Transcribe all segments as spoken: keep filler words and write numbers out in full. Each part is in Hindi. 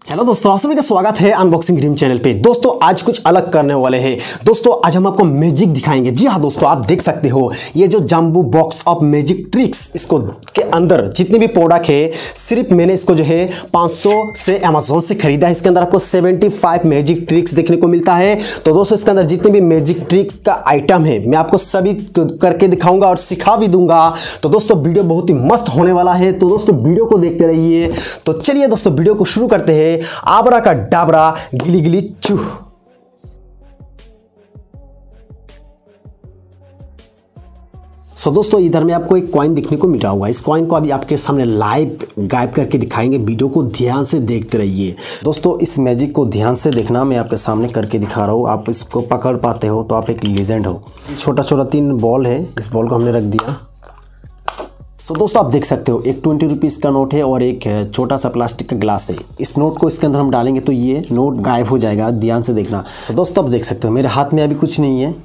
हेलो दोस्तों, आप सभी का स्वागत है अनबॉक्सिंग ड्रीम चैनल पे। दोस्तों आज कुछ अलग करने वाले हैं। दोस्तों आज हम आपको मैजिक दिखाएंगे। जी हाँ दोस्तों, आप देख सकते हो ये जो jumbo box of magic tricks, इसको के अंदर जितने भी प्रोडक्ट है सिर्फ मैंने इसको जो है पाँच सौ से अमेजोन से खरीदा है। इसके अंदर आपको पचहत्तर मैजिक ट्रिक्स देखने को मिलता है। तो दोस्तों इसके अंदर जितने भी मैजिक ट्रिक्स का आइटम है मैं आपको सभी करके दिखाऊंगा और सिखा भी दूंगा। तो दोस्तों वीडियो बहुत ही मस्त होने वाला है, तो दोस्तों वीडियो को देखते रहिए। तो चलिए दोस्तों वीडियो को शुरू करते हैं। आबरा का डाबरा गिली गिली चू। सो दोस्तों इधर में आपको एक कॉइन देखने को मिल रहा होगा। इस कॉइन को अभी आपके सामने लाइव गायब करके दिखाएंगे। वीडियो को ध्यान से देखते रहिए। दोस्तों इस मैजिक को ध्यान से देखना, मैं आपके सामने करके दिखा रहा हूँ। आप इसको पकड़ पाते हो तो आप एक लीजेंड हो। छोटा छोटा तीन बॉल है, इस बॉल को हमने रख दिया। तो so, दोस्तों आप देख सकते हो एक ट्वेंटी रुपीज़ का नोट है और एक छोटा सा प्लास्टिक का ग्लास है। इस नोट को इसके अंदर हम डालेंगे तो ये नोट गायब हो जाएगा। ध्यान से देखना। तो so, दोस्तों आप देख सकते हो मेरे हाथ में अभी कुछ नहीं है।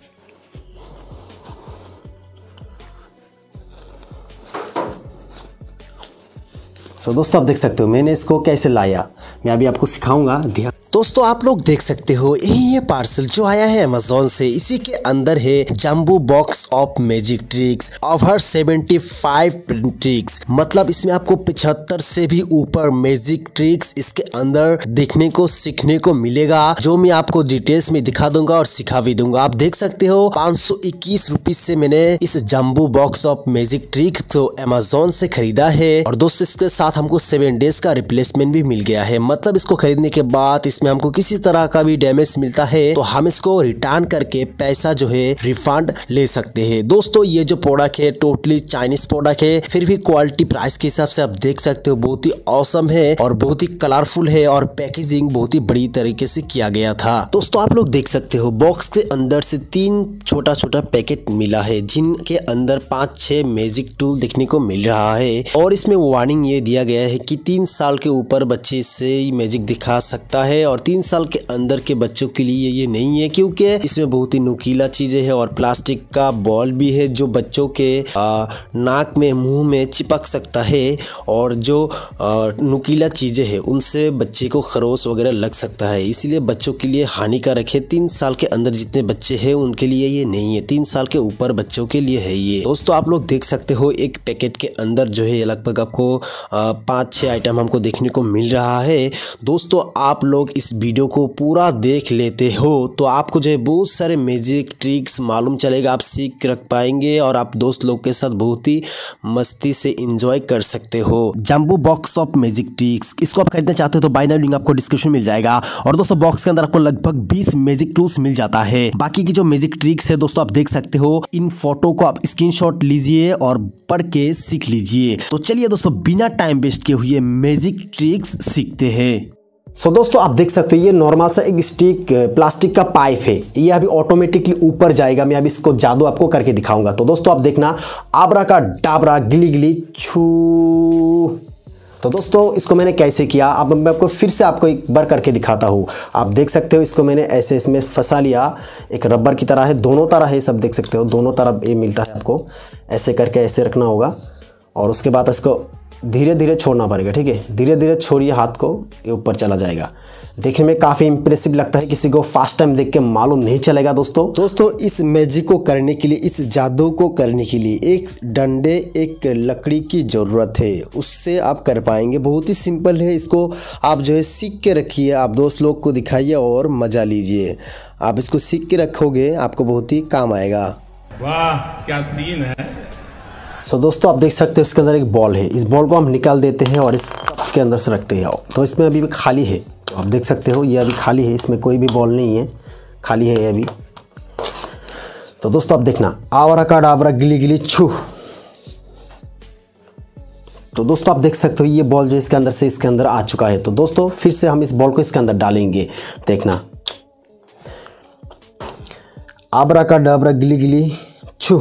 तो so, दोस्तों आप देख सकते हो मैंने इसको कैसे लाया, मैं अभी आपको सिखाऊंगा। ध्यान दोस्तों आप लोग देख सकते हो यही ये पार्सल जो आया है अमेजोन से। इसी के अंदर है jumbo box of magic tricks over पचहत्तर ट्रिक्स। मतलब इसमें आपको पचहत्तर से भी ऊपर मैजिक ट्रिक्स इसके अंदर देखने को सीखने को मिलेगा, जो मैं आपको डिटेल्स में दिखा दूंगा और सिखा भी दूंगा। आप देख सकते हो पाँच सौ इक्कीस रुपीज से मैंने इस jumbo box of magic tricks जो अमेजोन से खरीदा है। और दोस्तों इसके साथ हमको सेवन डेज का रिप्लेसमेंट भी मिल गया है। मतलब इसको खरीदने के बाद इसमें हमको किसी तरह का भी डैमेज मिलता है तो हम इसको रिटर्न करके पैसा जो है रिफंड ले सकते हैं। दोस्तों ये जो प्रोडक्ट है टोटली चाइनीज प्रोडक्ट है, फिर भी क्वालिटी प्राइस के हिसाब से आप देख सकते हो बहुत ही औसम है और बहुत ही कलरफुल है और पैकेजिंग बहुत ही बड़ी तरीके से किया गया था। दोस्तों आप लोग देख सकते हो बॉक्स के अंदर से तीन छोटा छोटा पैकेट मिला है, जिनके अंदर पाँच छह मैजिक टूल देखने को मिल रहा है। और इसमें वार्निंग ये दिया गया है कि तीन साल के ऊपर बच्चे इससे मैजिक दिखा सकता है और तीन साल के अंदर के बच्चों के लिए ये नहीं है, क्योंकि इसमें बहुत ही नुकीला चीजें है और प्लास्टिक का बॉल भी है जो बच्चों के आ, नाक में मुंह में चिपक सकता है। और जो आ, नुकीला चीजें है उनसे बच्चे को खरोच वगैरह लग सकता है, इसलिए बच्चों के लिए हानिकारक है। तीन साल के अंदर जितने बच्चे हैं उनके लिए ये नहीं है, तीन साल के ऊपर बच्चों के लिए है ये। दोस्तों आप लोग देख सकते हो एक पैकेट के अंदर जो है लगभग आपको पाँच छः आइटम हमको देखने को मिल रहा है। दोस्तों आप लोग इस वीडियो को पूरा देख लेते हो तो आपको जो है बहुत सारे मैजिक ट्रिक्स मालूम चलेगा, आप सीख रख पाएंगे और आप दोस्त लोग के साथ बहुत ही मस्ती से एंजॉय कर सकते हो। Jumbo box of magic tricks, इसको आप खरीदना चाहते हो तो बाय नाउ लिंक आपको डिस्क्रिप्शन मिल जाएगा। और दोस्तों बॉक्स के अंदर आपको लगभग बीस मैजिक टूल्स मिल जाता है। बाकी की जो मैजिक ट्रिक्स है दोस्तों आप देख सकते हो, इन फोटो को आप स्क्रीनशॉट लीजिए और पढ़ के सीख लीजिए। तो चलिए दोस्तों बिना टाइम वेस्ट किए हुए मैजिक ट्रिक्स सीखते हैं। सो so, दोस्तों आप देख सकते हो ये नॉर्मल सा एक स्टिक प्लास्टिक का पाइप है, ये अभी ऑटोमेटिकली ऊपर जाएगा। मैं अभी इसको जादू आपको करके दिखाऊंगा। तो दोस्तों आप देखना, आबरा का डाबरा गिली गिली छू। तो दोस्तों इसको मैंने कैसे किया अब मैं आपको फिर से आपको एक बार करके दिखाता हूँ। आप देख सकते हो इसको मैंने ऐसे इसमें फंसा लिया, एक रबर की तरह है, दोनों तरह है, सब देख सकते हो दोनों तरफ ये मिलता है। आपको ऐसे करके ऐसे रखना होगा और उसके बाद इसको धीरे धीरे छोड़ना पड़ेगा। ठीक है, धीरे धीरे छोड़िए हाथ को, ये ऊपर चला जाएगा। देखने में काफ़ी इंप्रेसिव लगता है, किसी को फर्स्ट टाइम देख के मालूम नहीं चलेगा। दोस्तों दोस्तों इस मैजिक को करने के लिए, इस जादू को करने के लिए एक डंडे एक लकड़ी की ज़रूरत है, उससे आप कर पाएंगे। बहुत ही सिंपल है, इसको आप जो है सीख के रखिए, आप दोस्त लोग को दिखाइए और मज़ा लीजिए। आप इसको सीख के रखोगे आपको बहुत ही काम आएगा। वाह क्या सीन है। सो so, दोस्तों आप देख सकते हो इसके अंदर एक बॉल है, इस बॉल को हम निकाल देते हैं और इस कप के अंदर से रखते हैं। तो इसमें अभी भी खाली है, तो आप देख सकते हो ये अभी खाली है, इसमें कोई भी बॉल नहीं है, खाली है ये अभी। तो दोस्तों आप देखना, आवरा का डाबरा गिली गिली छू। तो दोस्तों आप देख सकते हो ये बॉल जो इसके अंदर से इसके अंदर आ चुका है। तो दोस्तों फिर से हम इस बॉल को इसके अंदर डालेंगे। देखना, आबरा का डाबरा गिली गिली छू।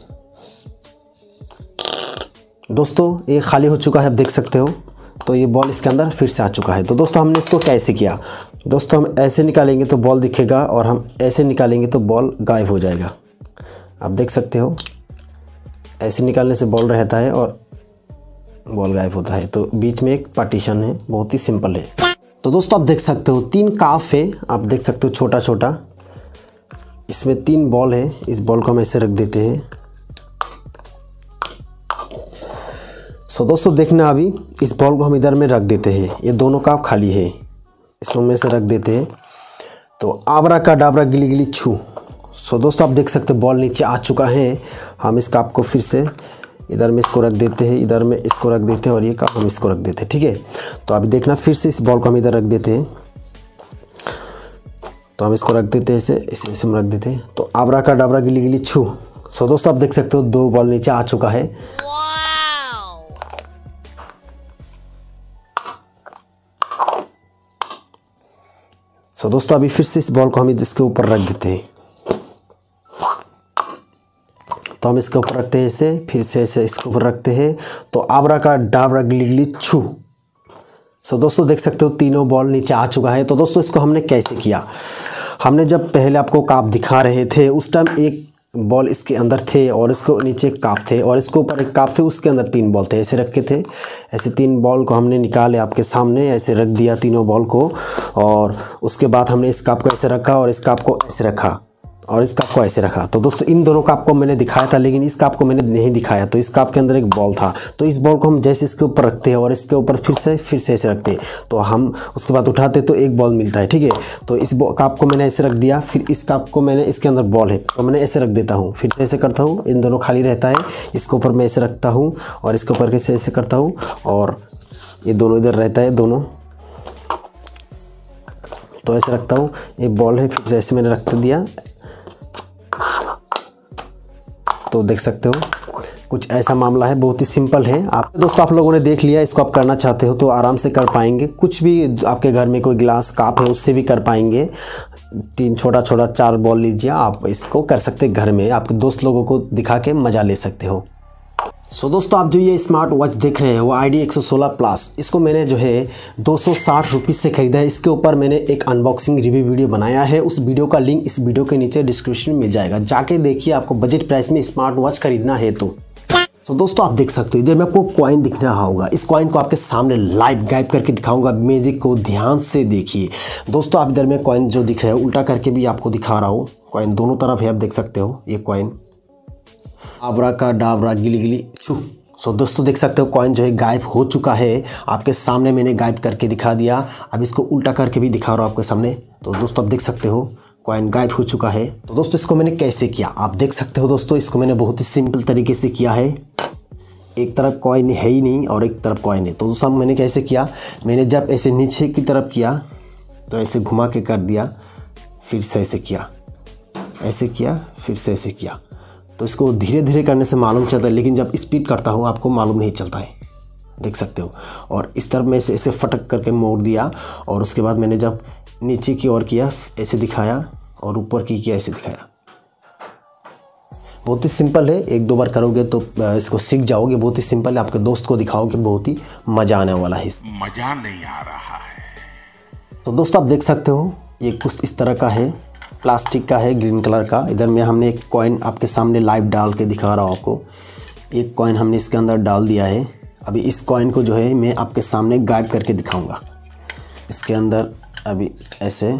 दोस्तों ये खाली हो चुका है, आप देख सकते हो। तो ये बॉल इसके अंदर फिर से आ चुका है। तो दोस्तों हमने इसको कैसे किया, दोस्तों हम ऐसे निकालेंगे तो बॉल दिखेगा और हम ऐसे निकालेंगे तो बॉल गायब हो जाएगा। आप देख सकते हो ऐसे निकालने से बॉल रहता है और बॉल गायब होता है। तो बीच में एक पार्टीशन है, बहुत ही सिंपल है। तो दोस्तों आप देख सकते हो तीन काफ है, आप देख सकते हो छोटा छोटा, इसमें तीन बॉल है। इस बॉल को हम ऐसे रख देते हैं। सो दोस्तों देखना, अभी इस बॉल को हम इधर में रख देते हैं। ये दोनों काफ खाली है, इसमें में से रख देते हैं। तो आबरा का डाबरा गिली गिली छू। सो दोस्तों आप देख सकते हो बॉल नीचे आ चुका है। हम इस काप को फिर से इधर में इसको रख देते हैं, इधर में इसको रख देते हैं और ये काप हम इसको रख देते हैं। ठीक है, तो अभी देखना फिर से इस बॉल को हम इधर रख देते हैं। तो हम इसको रख देते हैं ऐसे, इसे इसे हम रख देते हैं। तो आबरा का डाबरा गिली गिली छू। सो दोस्तों आप देख सकते हो दो बॉल नीचे आ चुका है। सो दोस्तों अभी फिर से इस बॉल को हम इसके ऊपर रख देते हैं। तो हम इसके ऊपर रखते हैं ऐसे, फिर से ऐसे इसके ऊपर रखते हैं। तो आबरा का डाबरा गिली गिली छू। सो दोस्तों देख सकते हो तीनों बॉल नीचे आ चुका है। तो दोस्तों इसको हमने कैसे किया, हमने जब पहले आपको काप दिखा रहे थे उस टाइम एक बॉल इसके अंदर थे और इसको नीचे काप थे और इसके ऊपर एक काप थे, उसके अंदर तीन बॉल थे, ऐसे रखे थे। ऐसे तीन बॉल को हमने निकाले आपके सामने, ऐसे रख दिया तीनों बॉल को। और उसके बाद हमने इस काप को ऐसे रखा और इस काप को ऐसे रखा और इस काप को ऐसे रखा। तो दोस्तों इन दोनों काप को मैंने दिखाया था, लेकिन इस काप को मैंने नहीं दिखाया। तो इस काप के अंदर एक बॉल था, तो इस बॉल को हम जैसे इसके ऊपर रखते हैं और इसके ऊपर फिर से फिर से ऐसे रखते हैं, तो हम उसके बाद उठाते तो एक बॉल मिलता है। ठीक है, तो इस काप को मैंने ऐसे रख दिया, फिर इस काप को मैंने इसके अंदर बॉल है तो मैंने ऐसे रख देता हूँ, फिर से ऐसे करता हूँ, इन दोनों खाली रहता है, इसके ऊपर मैं ऐसे रखता हूँ और इसके ऊपर कैसे ऐसे करता हूँ और ये दोनों इधर रहता है दोनों, तो ऐसे रखता हूँ। ये बॉल है, फिर से ऐसे मैंने रख दिया। तो देख सकते हो कुछ ऐसा मामला है, बहुत ही सिंपल है। आप दोस्तों आप लोगों ने देख लिया, इसको आप करना चाहते हो तो आराम से कर पाएंगे। कुछ भी आपके घर में कोई गिलास काप है उससे भी कर पाएंगे। तीन छोटा छोटा चार बॉल लीजिए, आप इसको कर सकते हैं घर में, आपके दोस्त लोगों को दिखा के मज़ा ले सकते हो। सो so, दोस्तों आप जो ये स्मार्ट वॉच देख रहे हैं वो आई डी एक सौ सोलह प्लस, इसको मैंने जो है दो सौ साठ रुपीज़ से ख़रीदा है। इसके ऊपर मैंने एक अनबॉक्सिंग रिव्यू वीडियो बनाया है, उस वीडियो का लिंक इस वीडियो के नीचे डिस्क्रिप्शन में मिल जाएगा, जाके देखिए आपको बजट प्राइस में स्मार्ट वॉच खरीदना है तो। तो दोस्तों आप देख सकते हो इधर में आपको कॉइन दिख रहा होगा, इस कॉइन को आपके सामने लाइव गायब करके दिखाऊंगा। मैजिक को ध्यान से देखिए दोस्तों। आप इधर में कॉइन जो दिख रहा है उल्टा करके भी आपको दिखा रहा हूँ, कॉइन दोनों तरफ है, आप देख सकते हो। ये कॉइन आबरा का डाबरा गिली गिली छू। सो दोस्तों देख सकते हो कॉइन जो है गायब हो चुका है, आपके सामने मैंने गायब करके दिखा दिया। अब इसको उल्टा करके भी दिखा रहा हूँ आपके सामने। तो दोस्तों आप देख सकते हो कॉइन गायब हो चुका है। तो दोस्तों इसको मैंने कैसे किया आप देख सकते हो दोस्तों, इसको मैंने बहुत ही सिंपल तरीके से किया है। एक तरफ कॉइन है ही नहीं और एक तरफ कॉइन है। तो दोस्तों मैंने कैसे किया, मैंने जब ऐसे नीचे की तरफ किया तो ऐसे घुमा के कर दिया, फिर से ऐसे किया, ऐसे किया, फिर से ऐसे किया। तो इसको धीरे धीरे करने से मालूम चलता है, लेकिन जब स्पीड करता हूँ आपको मालूम नहीं चलता है, देख सकते हो। और इस तरफ में ऐसे ऐसे फटक करके मोड़ दिया और उसके बाद मैंने जब नीचे की ओर किया ऐसे दिखाया और ऊपर की किया ऐसे दिखाया। बहुत ही सिंपल है, एक दो बार करोगे तो इसको सीख जाओगे। बहुत ही सिंपल है, आपके दोस्त को दिखाओगे, बहुत ही मज़ा आने वाला है। मज़ा नहीं आ रहा है। तो दोस्तों आप देख सकते हो ये कुछ इस तरह का है, प्लास्टिक का है, ग्रीन कलर का। इधर में हमने एक कॉइन आपके सामने लाइव डाल के दिखा रहा हूँ आपको। एक कॉइन हमने इसके अंदर डाल दिया है। अभी इस कॉइन को जो है मैं आपके सामने गायब करके दिखाऊंगा। इसके अंदर अभी ऐसे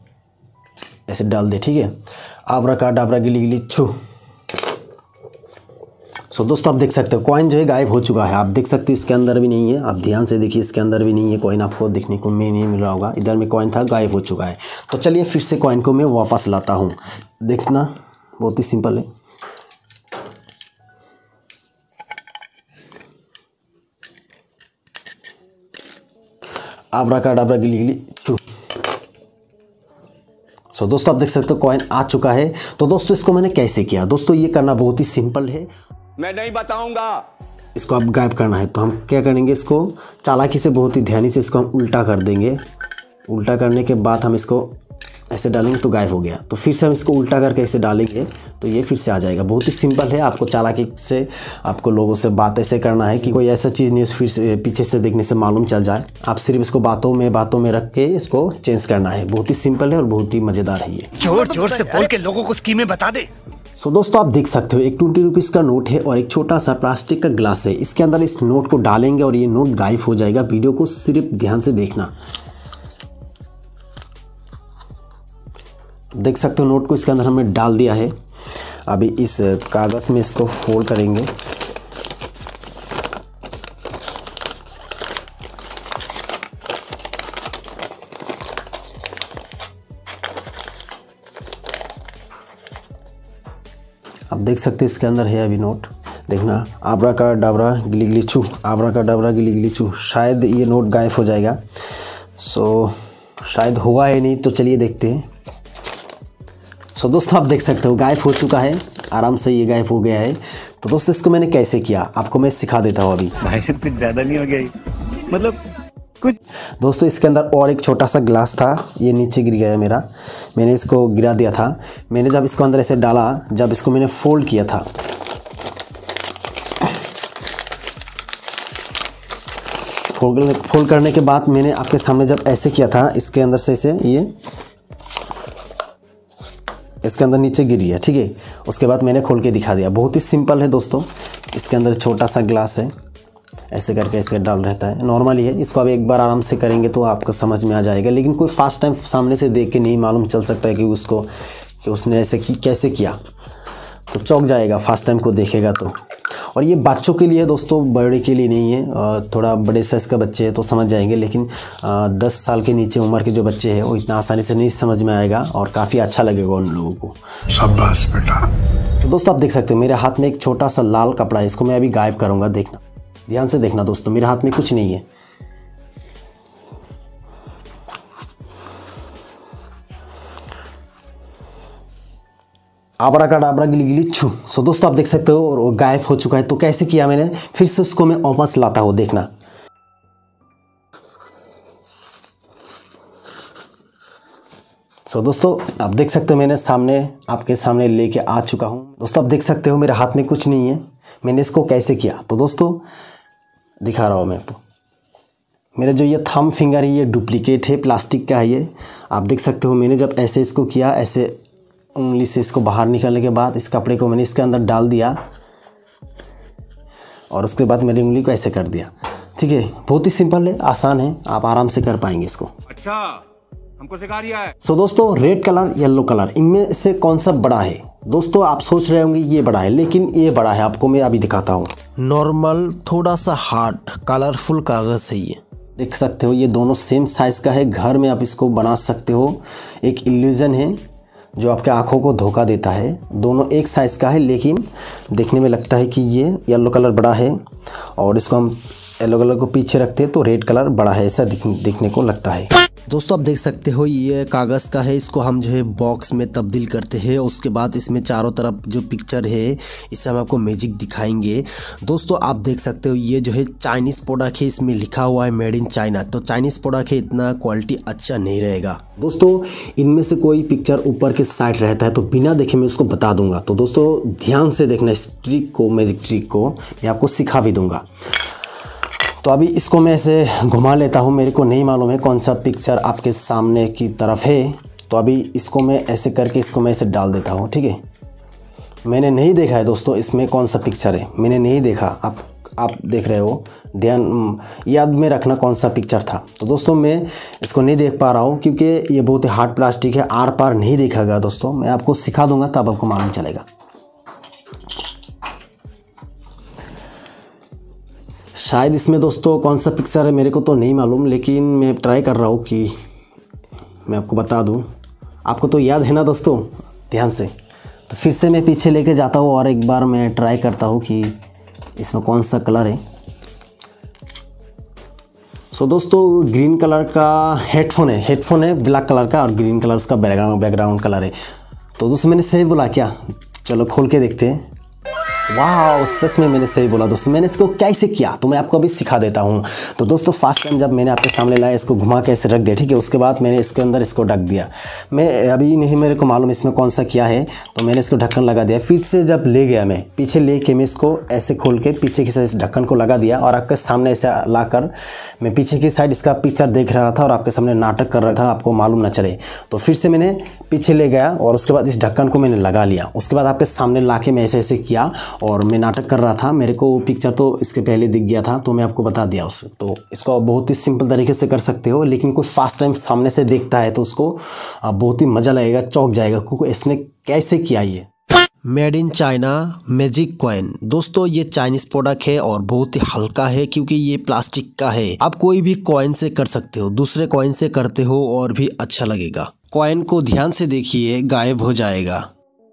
ऐसे डाल दे, ठीक है। आबरा का डाबरा गिली गिली छू। सो दोस्तों आप देख सकते हो कॉइन जो है गायब हो चुका है। आप देख सकते हो इसके अंदर भी नहीं है, आप ध्यान से देखिए, इसके अंदर भी नहीं है कॉइन, आपको देखने को में नहीं मिल रहा होगा। इधर में कॉइन था, गायब हो चुका है। तो चलिए फिर से कॉइन को मैं वापस लाता हूँ। देखना बहुत ही सिंपल है। आबरा का डाबरा गिली गिली छू। सो दोस्तों आप देख सकते हो कॉइन आ चुका है। तो दोस्तों इसको मैंने कैसे किया, दोस्तों ये करना बहुत ही सिंपल है, मैं नहीं बताऊंगा। इसको आप गायब करना है तो हम क्या करेंगे, इसको चालाकी से बहुत ही ध्यानी से इसको हम उल्टा कर देंगे। उल्टा करने के बाद हम इसको ऐसे डालेंगे तो गायब हो गया। तो फिर से हम इसको उल्टा करके ऐसे डालेंगे तो ये फिर से आ जाएगा। बहुत ही सिंपल है, आपको चालाकी से आपको लोगों से बात ऐसे करना है कि कोई ऐसा चीज़ नहीं फिर से पीछे से देखने से मालूम चल जाए। आप सिर्फ इसको बातों में बातों में रख के इसको चेंज करना है। बहुत ही सिंपल है और बहुत ही मज़ेदार है ये। जोर जोर से बोल के लोगों को स्कीमें बता दे। सो so, दोस्तों आप देख सकते हो एक ट्वेंटी रुपीज़ का नोट है और एक छोटा सा प्लास्टिक का ग्लास है। इसके अंदर इस नोट को डालेंगे और ये नोट गायब हो जाएगा। वीडियो को सिर्फ ध्यान से देखना। देख सकते हो नोट को इसके अंदर हमने डाल दिया है। अभी इस कागज़ में इसको फोल्ड करेंगे। आप देख सकते हैं इसके अंदर है अभी नोट। देखना, आबरा का डाबरा गिली गिली चू, आबरा का डाबरा गिली गिली चू। शायद ये नोट गायब हो जाएगा। सो शायद हुआ है नहीं, तो चलिए देखते हैं। सो दोस्तों आप देख सकते हो गायब हो चुका है, आराम से ये गायब हो गया है। तो दोस्तों इसको मैंने कैसे किया आपको मैं सिखा देता हूँ अभी। भाई साहब कुछ ज़्यादा नहीं हो गया, मतलब कुछ। दोस्तों इसके अंदर और एक छोटा सा ग्लास था, ये नीचे गिर गया है मेरा, मैंने इसको गिरा दिया था। मैंने जब इसको अंदर ऐसे डाला, जब इसको मैंने फोल्ड किया था, फोल्ड फोल्ड करने के बाद मैंने आपके सामने जब ऐसे किया था, इसके अंदर से ऐसे ये इसके अंदर नीचे गिर गया, ठीक है। उसके बाद मैंने खोल के दिखा दिया। बहुत ही सिंपल है दोस्तों। इसके अंदर छोटा सा ग्लास है, ऐसे करके ऐसे डाल रहता है, नॉर्मली है। इसको आप एक बार आराम से करेंगे तो आपको समझ में आ जाएगा। लेकिन कोई फर्स्ट टाइम सामने से देख के नहीं मालूम चल सकता है कि उसको कि उसने ऐसे की कैसे किया, तो चौंक जाएगा फर्स्ट टाइम को देखेगा तो। और ये बच्चों के लिए दोस्तों, बड़े के लिए नहीं है। थोड़ा बड़े साइज का बच्चे हैं तो समझ जाएंगे, लेकिन दस साल के नीचे उम्र के जो बच्चे हैं वो इतना आसानी से नहीं समझ में आएगा और काफ़ी अच्छा लगेगा उन लोगों को। शाबाश बेटा। तो दोस्तों आप देख सकते हो मेरे हाथ में एक छोटा सा लाल कपड़ा है, इसको मैं अभी गायब करूँगा। देखना, ध्यान से देखना दोस्तों, मेरे हाथ में कुछ नहीं है। आबरा का डाबरा गिली गिली छू। सो दोस्तों आप देख सकते हो और वो गायब हो चुका है। तो कैसे किया मैंने, फिर से उसको मैं वापस लाता हूँ। देखना, सो दोस्तों आप देख सकते हो मैंने सामने आपके सामने लेके आ चुका हूँ। दोस्तों आप देख सकते हो मेरे हाथ में कुछ नहीं है। मैंने इसको कैसे किया तो दोस्तों दिखा रहा हूँ मैं आपको। मेरा जो ये थंब फिंगर है ये डुप्लीकेट है, प्लास्टिक का है ये। आप देख सकते हो मैंने जब ऐसे इसको किया, ऐसे उंगली से इसको बाहर निकालने के बाद इस कपड़े को मैंने इसके अंदर डाल दिया और उसके बाद मेरी उंगली को ऐसे कर दिया, ठीक है। बहुत ही सिंपल है, आसान है, आप आराम से कर पाएंगे इसको। अच्छा, हमको सिखा रिया है। सो दोस्तों रेड कलर, येलो कलर, इनमें से कौन सा बड़ा है? दोस्तों आप सोच रहे होंगे ये बड़ा है, लेकिन ये बड़ा है, आपको मैं अभी दिखाता हूँ। नॉर्मल थोड़ा सा हार्ड कलरफुल कागज़ है ये, देख सकते हो। ये दोनों सेम साइज़ का है, घर में आप इसको बना सकते हो। एक इल्यूजन है जो आपके आँखों को धोखा देता है। दोनों एक साइज़ का है, लेकिन देखने में लगता है कि ये येलो कलर बड़ा है और इसको हम येलो कलर को पीछे रखते हैं तो रेड कलर बड़ा है, ऐसा दिख, दिखने को लगता है। दोस्तों आप देख सकते हो ये कागज़ का है, इसको हम जो है बॉक्स में तब्दील करते हैं। उसके बाद इसमें चारों तरफ जो पिक्चर है इससे हम आपको मैजिक दिखाएंगे। दोस्तों आप देख सकते हो ये जो है चाइनीज़ प्रोडक्ट है, इसमें लिखा हुआ है मेड इन चाइना। तो चाइनीज़ प्रोडक्ट है, इतना क्वालिटी अच्छा नहीं रहेगा। दोस्तों इनमें से कोई पिक्चर ऊपर के साइड रहता है तो बिना देखे मैं उसको बता दूंगा। तो दोस्तों ध्यान से देखना इस ट्रिक को, मैजिक ट्रिक को मैं आपको सिखा भी दूंगा। तो अभी इसको मैं ऐसे घुमा लेता हूँ, मेरे को नहीं मालूम है कौन सा पिक्चर आपके सामने की तरफ है। तो अभी इसको मैं ऐसे करके इसको मैं ऐसे डाल देता हूँ, ठीक है। मैंने नहीं देखा है दोस्तों इसमें कौन सा पिक्चर है, मैंने नहीं देखा। आप आप देख रहे हो, ध्यान याद में रखना कौन सा पिक्चर था। तो दोस्तों मैं इसको नहीं देख पा रहा हूँ क्योंकि ये बहुत ही हार्ड प्लास्टिक है, आर पार नहीं देखेगा। दोस्तों मैं आपको सिखा दूँगा तब आपको मालूम चलेगा। शायद इसमें दोस्तों कौन सा पिक्चर है मेरे को तो नहीं मालूम, लेकिन मैं ट्राई कर रहा हूँ कि मैं आपको बता दूँ। आपको तो याद है ना दोस्तों, ध्यान से। तो फिर से मैं पीछे लेके जाता हूँ और एक बार मैं ट्राई करता हूँ कि इसमें कौन सा कलर है। सो दोस्तों ग्रीन कलर का हेडफोन है, हेडफोन है ब्लैक कलर का और ग्रीन कलर उसका बैकग्राउंड बैकग्राउंड कलर है। तो दोस्तों मैंने सही बोला क्या? चलो खोल के देखते हैं। वाह, सच में मैंने सही बोला दोस्तों। मैंने इसको कैसे किया तो मैं आपको अभी सिखा देता हूँ। तो दोस्तों फर्स्ट टाइम जब मैंने आपके सामने लाया, इसको घुमा के ऐसे रख दिया, ठीक है। उसके बाद मैंने इसके अंदर इसको ढक दिया। मैं अभी नहीं मेरे को मालूम इसमें कौन सा किया है, तो मैंने इसको ढक्कन लगा दिया। फिर से जब ले गया मैं पीछे ले के मैं इसको ऐसे खोल के पीछे की साइड ढक्कन को लगा दिया और आपके सामने ऐसे ला कर मैं पीछे की साइड इसका पिक्चर देख रहा था और आपके सामने नाटक कर रहा था, आपको मालूम ना चले। तो फिर से मैंने पीछे ले गया और उसके बाद इस ढक्कन को मैंने लगा लिया। उसके बाद आपके सामने ला के मैं ऐसे ऐसे किया और मैं नाटक कर रहा था, मेरे को पिक्चर तो इसके पहले दिख गया था तो मैं आपको बता दिया उससे। तो इसको आप बहुत ही सिंपल तरीके से कर सकते हो, लेकिन कोई फर्स्ट टाइम सामने से देखता है तो उसको बहुत ही मज़ा लगेगा, चौंक जाएगा क्योंकि इसने कैसे किया ये। Made in China magic coin. दोस्तों ये चाइनीज प्रोडक्ट है और बहुत ही हल्का है क्योंकि ये प्लास्टिक का है। आप कोई भी कॉइन से कर सकते हो, दूसरे कॉइन से करते हो और भी अच्छा लगेगा। कॉइन को ध्यान से देखिए, गायब हो जाएगा।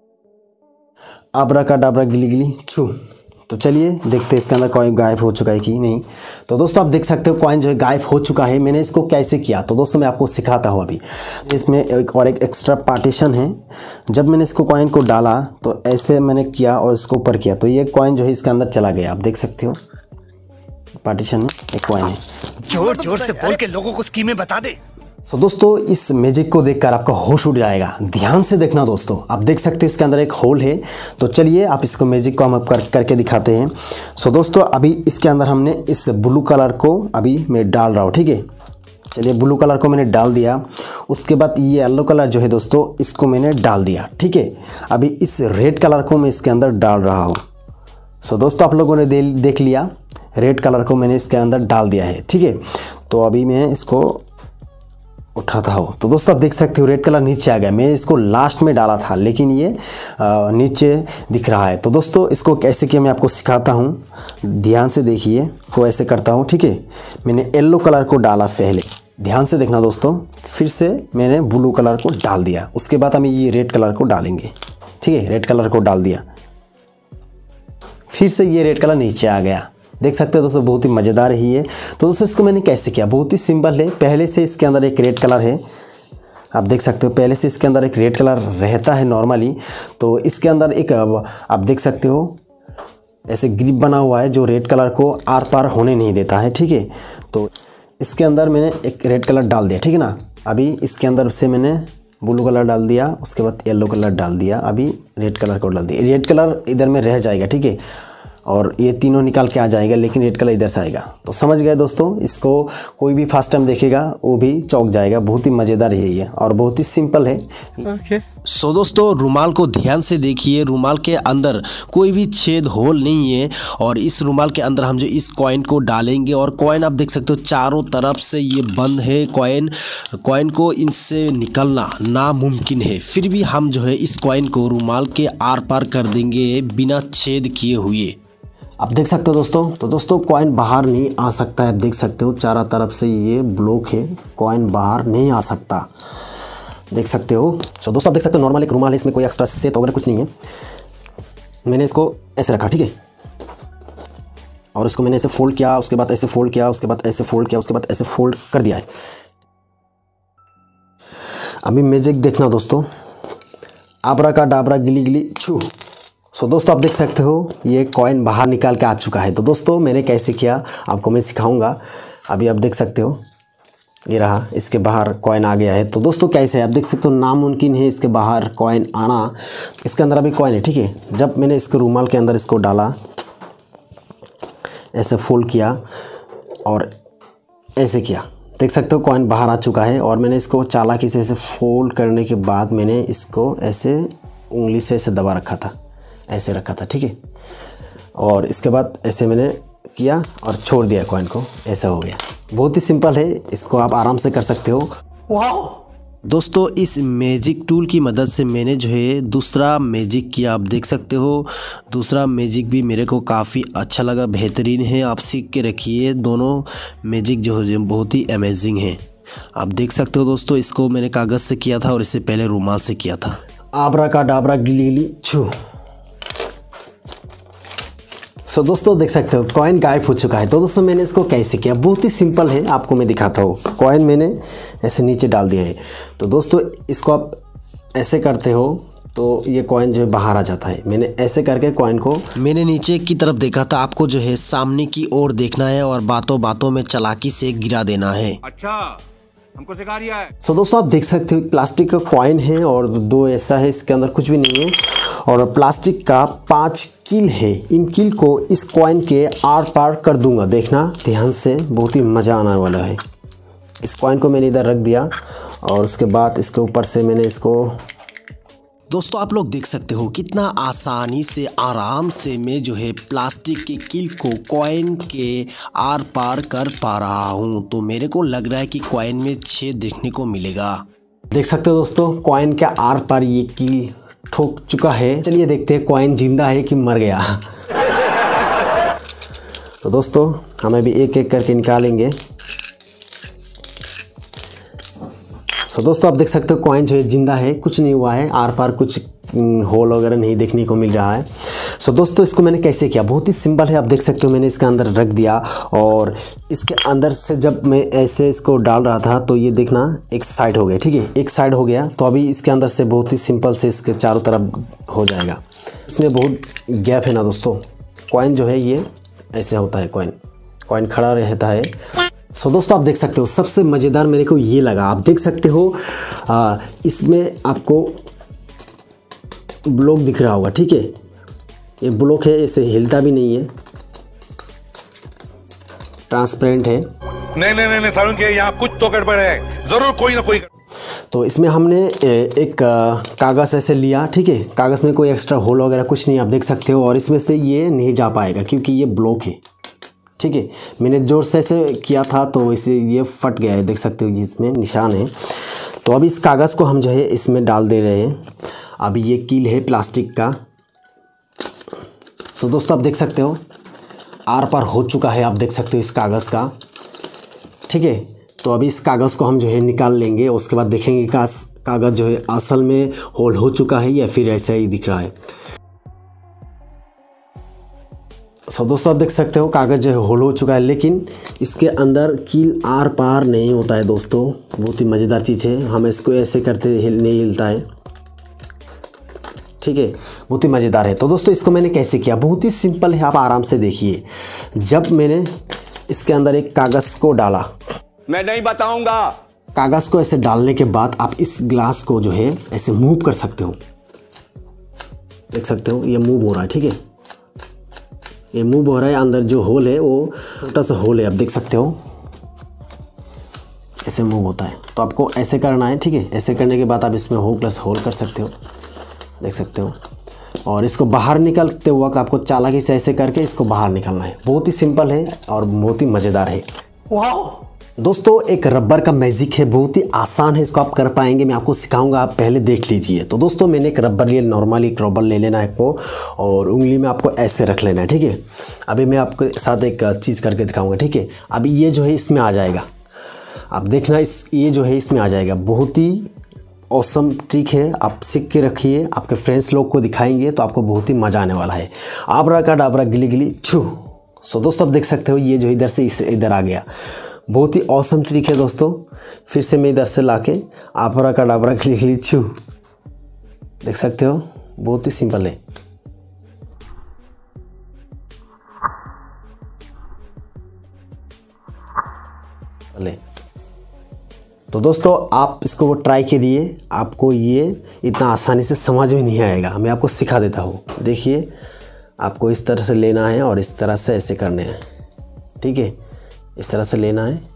आबरा का डाबरा गिली गिली छू। तो चलिए देखते हैं इसके अंदर कॉइन गायब हो चुका है कि नहीं। तो दोस्तों आप देख सकते हो कॉइन जो है गायब हो चुका है। मैंने इसको कैसे किया तो दोस्तों मैं आपको सिखाता हूँ। अभी इसमें एक और एक एक्स्ट्रा पार्टीशन है। जब मैंने इसको कॉइन को डाला तो ऐसे मैंने किया और इसको ऊपर किया तो ये कॉइन जो है इसके अंदर चला गया। आप देख सकते हो पार्टीशन में एक कॉइन है। जोर जोर से बोल के लोगों को स्कीमें बता दे। सो so, दोस्तों इस मैजिक को देखकर आपका होश उड़ जाएगा। ध्यान से देखना दोस्तों, आप देख सकते हैं इसके अंदर एक होल है। तो चलिए आप इसको मैजिक को हम कर करके दिखाते हैं। सो so, दोस्तों अभी इसके अंदर हमने इस ब्लू कलर को अभी मैं डाल रहा हूँ, ठीक है। चलिए ब्लू कलर को मैंने डाल दिया। उसके बाद ये येलो कलर जो है दोस्तों इसको मैंने डाल दिया, ठीक है। अभी इस रेड कलर को मैं इसके अंदर डाल रहा हूँ। सो so, दोस्तों आप लोगों ने दे, देख लिया रेड कलर को मैंने इसके अंदर डाल दिया है, ठीक है। तो अभी मैं इसको उठाता हूँ तो दोस्तों आप देख सकते हो रेड कलर नीचे आ गया। मैं इसको लास्ट में डाला था लेकिन ये आ, नीचे दिख रहा है। तो दोस्तों इसको कैसे किया मैं आपको सिखाता हूँ, ध्यान से देखिए। इसको ऐसे करता हूँ, ठीक है। मैंने येलो कलर को डाला पहले, ध्यान से देखना दोस्तों। फिर से मैंने ब्लू कलर को डाल दिया। उसके बाद हम ये रेड कलर को डालेंगे, ठीक है। रेड कलर को डाल दिया, फिर से ये रेड कलर नीचे आ गया। देख सकते हो दोस्तों बहुत ही मज़ेदार ही है। तो दोस्तों इसको मैंने कैसे किया, बहुत ही सिंपल है। पहले से इसके अंदर एक रेड कलर है, आप देख सकते हो पहले से इसके अंदर एक रेड कलर रहता है नॉर्मली। तो इसके अंदर एक आप देख सकते हो ऐसे ग्रिप बना हुआ है जो रेड कलर को आर पार होने नहीं देता है, ठीक है। तो इसके अंदर मैंने एक रेड कलर डाल दिया, ठीक है ना। अभी इसके अंदर से मैंने ब्लू कलर डाल दिया, उसके बाद येलो कलर डाल दिया, अभी रेड कलर को डाल दिया। रेड कलर इधर में रह जाएगा, ठीक है, और ये तीनों निकाल के आ जाएगा, लेकिन रेड कलर इधर से आएगा। तो समझ गए दोस्तों, इसको कोई भी फर्स्ट टाइम देखेगा वो भी चौंक जाएगा। बहुत ही मज़ेदार है ये और बहुत ही सिंपल है। ओके सो दोस्तों रुमाल को ध्यान से देखिए, रुमाल के अंदर कोई भी छेद होल नहीं है और इस रुमाल के अंदर हम जो इस कॉइन को डालेंगे और कॉइन आप देख सकते हो चारों तरफ से ये बंद है। कॉइन कॉइन को इनसे निकलना नामुमकिन है, फिर भी हम जो है इस कॉइन को रुमाल के आर पार कर देंगे बिना छेद किए हुए। आप देख सकते हो दोस्तों। तो दोस्तों कॉइन बाहर नहीं आ सकता है, आप देख सकते हो चारों तरफ से ये ब्लॉक है, कॉइन बाहर नहीं आ सकता, देख सकते हो। तो दोस्तों आप देख सकते हो नॉर्मल एक रुमाल है, इसमें कोई एक्स्ट्रा सेट वगैरह कुछ नहीं है। मैंने इसको ऐसे रखा, ठीक है, और इसको मैंने ऐसे फोल्ड किया, उसके बाद ऐसे फोल्ड किया, उसके बाद ऐसे फोल्ड किया, उसके बाद ऐसे फोल्ड कर दिया है। अभी मैजिक देखना दोस्तों, आबरा का डाबरा गिली गिली छू। सो so, दोस्तों आप देख सकते हो ये कॉइन बाहर निकाल के आ चुका है। तो दोस्तों मैंने कैसे किया आपको मैं सिखाऊंगा। अभी आप देख सकते हो ये रहा, इसके बाहर कॉइन आ गया है। तो दोस्तों कैसे है आप देख सकते हो, नामुमकिन है इसके बाहर कॉइन आना। इसके अंदर अभी कॉइन है, ठीक है। जब मैंने इसको रुमाल के अंदर इसको डाला, ऐसे फोल्ड किया और ऐसे किया, देख सकते हो कॉइन बाहर आ चुका है। और मैंने इसको चालाकी से ऐसे फोल्ड करने के बाद मैंने इसको ऐसे उंगली से ऐसे दबा रखा था, ऐसे रखा था, ठीक है। और इसके बाद ऐसे मैंने किया और छोड़ दिया कॉइन को, ऐसा हो गया। बहुत ही सिंपल है, इसको आप आराम से कर सकते हो। वाओ दोस्तों इस मैजिक टूल की मदद से मैंने जो है दूसरा मैजिक किया, आप देख सकते हो। दूसरा मैजिक भी मेरे को काफ़ी अच्छा लगा, बेहतरीन है। आप सीख के रखिए, दोनों मैजिक जो है बहुत ही अमेजिंग है। आप देख सकते हो दोस्तों, इसको मैंने कागज़ से किया था और इससे पहले रुमाल से किया था। आबरा का डाबरा गिली गिली छू। सो so, दोस्तों देख सकते हो कॉइन गायब हो चुका है। तो दोस्तों मैंने इसको कैसे किया, बहुत ही सिंपल है, आपको मैं दिखाता हूँ। कॉइन मैंने ऐसे नीचे डाल दिया है। तो दोस्तों इसको आप ऐसे करते हो तो ये कॉइन जो है बाहर आ जाता है। मैंने ऐसे करके कॉइन को मैंने नीचे की तरफ देखा था, आपको जो है सामने की ओर देखना है और बातों बातों में चालाकी से गिरा देना है। अच्छा हमको सिखा रिया है। सो so, दोस्तों आप देख सकते हो प्लास्टिक का कॉइन है और दो ऐसा है, इसके अंदर कुछ भी नहीं है। और प्लास्टिक का पांच कील है, इन कील को इस कॉइन के आर पार कर दूंगा, देखना ध्यान से, बहुत ही मज़ा आने वाला है। इस कॉइन को मैंने इधर रख दिया और उसके बाद इसके ऊपर से मैंने इसको दोस्तों आप लोग देख सकते हो कितना आसानी से आराम से मैं जो है प्लास्टिक के कील को कॉइन के आर पार कर पा रहा हूँ। तो मेरे को लग रहा है कि कॉइन में छेद देखने को मिलेगा। देख सकते हो दोस्तों कॉइन के आर पार ये कील ठोक चुका है। चलिए देखते हैं कॉइन जिंदा है कि मर गया। तो दोस्तों हम अभी एक एक करके निकालेंगे। तो दोस्तों आप देख सकते हो कॉइन जो है जिंदा है, कुछ नहीं हुआ है, आर पार कुछ होल वगैरह नहीं देखने को मिल रहा है। सो दोस्तों इसको मैंने कैसे किया, बहुत ही सिंपल है। आप देख सकते हो मैंने इसके अंदर रख दिया और इसके अंदर से जब मैं ऐसे इसको डाल रहा था तो ये देखना एक साइड हो गया। ठीक है, एक साइड हो गया। तो अभी इसके अंदर से बहुत ही सिंपल से इसके चारों तरफ हो जाएगा। इसमें बहुत गैप है ना दोस्तों। कॉइन जो है ये ऐसे होता है, कॉइन कॉइन खड़ा रहता है। सो दोस्तों आप देख सकते हो सबसे मज़ेदार मेरे को ये लगा। आप देख सकते हो आ, इसमें आपको ब्लॉक दिख रहा होगा। ठीक है, ये ब्लॉक है, इसे हिलता भी नहीं है, ट्रांसपेरेंट है। नहीं नहीं नहीं सारुण के यहाँ कुछ तो गड़बड़ है, जरूर कोई ना कोई। तो इसमें हमने एक कागज़ ऐसे लिया। ठीक है, कागज़ में कोई एक्स्ट्रा होल वगैरह कुछ नहीं, आप देख सकते हो। और इसमें से ये नहीं जा पाएगा क्योंकि ये ब्लॉक है। ठीक है, मैंने जोर से ऐसे किया था तो इसे ये फट गया है, देख सकते हो जिसमें निशान है। तो अभी इस कागज़ को हम जो है इसमें डाल दे रहे हैं। अभी ये कील है प्लास्टिक का। सो दोस्तों आप देख सकते हो आर पार हो चुका है, आप देख सकते हो इस कागज़ का। ठीक है, तो अभी इस कागज़ को हम जो है निकाल लेंगे। उसके बाद देखेंगे कि कागज़ जो है असल में होल हो चुका है या फिर ऐसा ही दिख रहा है। सो दोस्तों आप देख सकते हो कागज़ जो है होल हो चुका है, लेकिन इसके अंदर कील आर पार नहीं होता है दोस्तों। बहुत ही मज़ेदार चीज़ है। हम इसको ऐसे करते हिल नहीं हिलता है। ठीक है, बहुत ही मज़ेदार है। तो दोस्तों इसको मैंने कैसे किया, बहुत ही सिंपल है, आप आराम से देखिए। जब मैंने इसके अंदर एक कागज़ को डाला, मैं नहीं बताऊंगा। कागज़ को ऐसे डालने के बाद आप इस ग्लास को जो है ऐसे मूव कर सकते हो। देख सकते हो ये मूव हो रहा है। ठीक है, ये मूव हो रहा है। अंदर जो होल है वो छोटा सा होल है, आप देख सकते हो ऐसे मूव होता है। तो आपको ऐसे करना है। ठीक है, ऐसे करने के बाद आप इसमें हो प्लस होल कर सकते हो, देख सकते हो। और इसको बाहर निकलते वक्त आपको चालाकी से ऐसे करके इसको बाहर निकालना है। बहुत ही सिंपल है और बहुत ही मज़ेदार है। वाह दोस्तों, एक रबर का मैजिक है, बहुत ही आसान है, इसको आप कर पाएंगे। मैं आपको सिखाऊंगा, आप पहले देख लीजिए। तो दोस्तों मैंने एक रबर लिया, नॉर्मली एक रबर ले लेना है आपको और उंगली में आपको ऐसे रख लेना है। ठीक है, अभी मैं आपके साथ एक चीज़ करके दिखाऊंगा। ठीक है, अभी ये जो है इसमें आ जाएगा, आप देखना इस ये जो है इसमें आ जाएगा। बहुत ही ऑसम ट्रिक है, आप सीख के रखिए, आपके फ्रेंड्स लोग को दिखाएंगे तो आपको बहुत ही मज़ा आने वाला है। आबरा का डाबरा गिली गिली छू। सो दोस्तों आप देख सकते हो ये जो इधर से इस इधर आ गया। बहुत ही ऑसम ट्रिक है दोस्तों। फिर से मैं इधर से लाके आबरा का डाबरा गिली गिली छू, देख सकते हो, बहुत ही सिंपल है। ले तो दोस्तों आप इसको ट्राई करिए, आपको ये इतना आसानी से समझ में नहीं आएगा। मैं आपको सिखा देता हूँ। देखिए, आपको इस तरह से लेना है और इस तरह से ऐसे करने हैं। ठीक है, इस तरह से लेना है,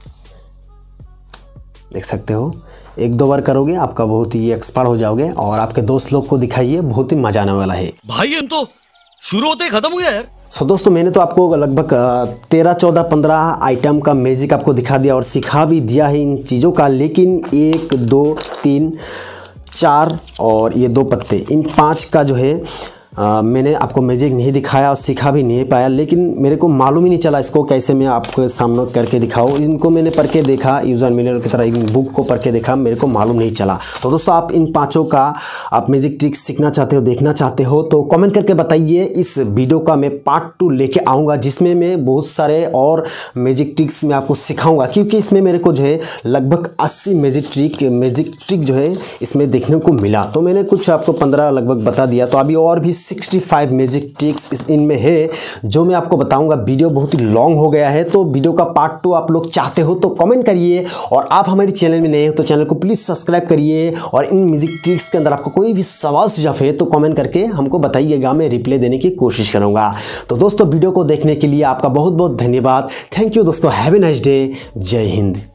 देख सकते हो। एक दो बार करोगे आपका बहुत ही एक्सपर्ट हो जाओगे और आपके दोस्त लोग को दिखाइए, बहुत ही मजा आने वाला है। भाई हम तो शुरू होते ही खत्म हो गया यार। सो दोस्तों मैंने तो आपको लगभग तेरह चौदह पंद्रह आइटम का मैजिक आपको दिखा दिया और सिखा भी दिया है इन चीज़ों का। लेकिन एक दो तीन चार और ये दो पत्ते, इन पांच का जो है आ, मैंने आपको मैजिक नहीं दिखाया और सिखा भी नहीं पाया। लेकिन मेरे को मालूम ही नहीं चला इसको कैसे मैं आपको सामने करके दिखाऊं। इनको मैंने पढ़ के देखा, यूज़र मैनुअल की तरह इन बुक को पढ़ के देखा, मेरे को मालूम नहीं चला। तो दोस्तों आप इन पाँचों का आप मैजिक ट्रिक सीखना चाहते हो, देखना चाहते हो तो कमेंट करके बताइए। इस वीडियो का मैं पार्ट टू लेके आऊँगा जिसमें मैं बहुत सारे और मैजिक ट्रिक्स मैं आपको सिखाऊँगा, क्योंकि इसमें मेरे को जो है लगभग अस्सी मैजिक ट्रिक मैजिक ट्रिक जो है इसमें देखने को मिला। तो मैंने कुछ आपको पंद्रह लगभग बता दिया। तो अभी और भी पैंसठ मैजिक ट्रिक्स इनमें है जो मैं आपको बताऊंगा। वीडियो बहुत ही लॉन्ग हो गया है, तो वीडियो का पार्ट टू आप लोग चाहते हो तो कमेंट करिए। और आप हमारे चैनल में नए हो तो चैनल को प्लीज़ सब्सक्राइब करिए। और इन म्यूजिक ट्रिक्स के अंदर आपको कोई भी सवाल सुझाव है तो कमेंट करके हमको बताइएगा, मैं रिप्लाई देने की कोशिश करूँगा। तो दोस्तों वीडियो को देखने के लिए आपका बहुत बहुत धन्यवाद। थैंक यू दोस्तों, हैव ए नाइस डे। जय हिंद।